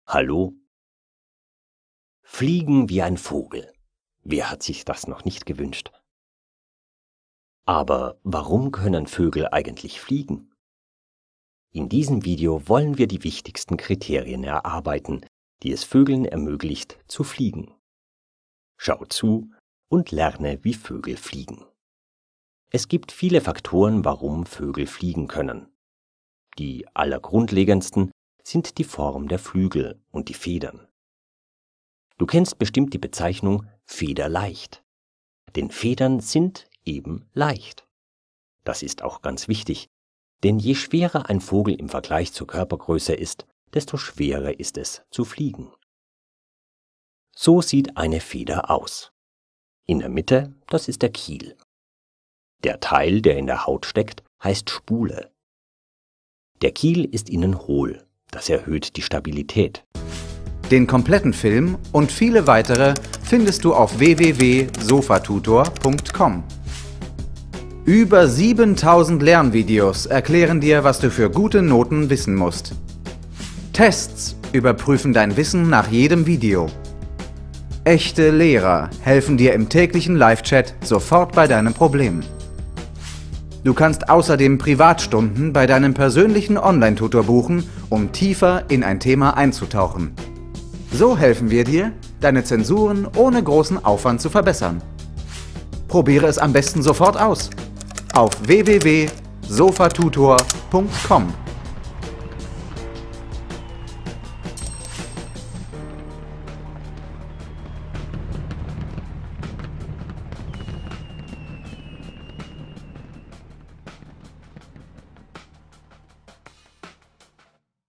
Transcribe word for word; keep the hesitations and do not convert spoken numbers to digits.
Hallo? Fliegen wie ein Vogel. Wer hat sich das noch nicht gewünscht? Aber warum können Vögel eigentlich fliegen? In diesem Video wollen wir die wichtigsten Kriterien erarbeiten, die es Vögeln ermöglicht, zu fliegen. Schau zu und lerne, wie Vögel fliegen. Es gibt viele Faktoren, warum Vögel fliegen können. Die allergrundlegendsten sind die Form der Flügel und die Federn. Du kennst bestimmt die Bezeichnung federleicht. Denn Federn sind eben leicht. Das ist auch ganz wichtig, denn je schwerer ein Vogel im Vergleich zur Körpergröße ist, desto schwerer ist es zu fliegen. So sieht eine Feder aus. In der Mitte, das ist der Kiel. Der Teil, der in der Haut steckt, heißt Spule. Der Kiel ist innen hohl. Das erhöht die Stabilität. Den kompletten Film und viele weitere findest du auf w w w punkt sofatutor punkt com. Über siebentausend Lernvideos erklären dir, was du für gute Noten wissen musst. Tests überprüfen dein Wissen nach jedem Video. Echte Lehrer helfen dir im täglichen Live-Chat sofort bei deinem Problem. Du kannst außerdem Privatstunden bei deinem persönlichen Online-Tutor buchen, um tiefer in ein Thema einzutauchen. So helfen wir dir, deine Zensuren ohne großen Aufwand zu verbessern. Probiere es am besten sofort aus. Auf w w w punkt sofatutor punkt com.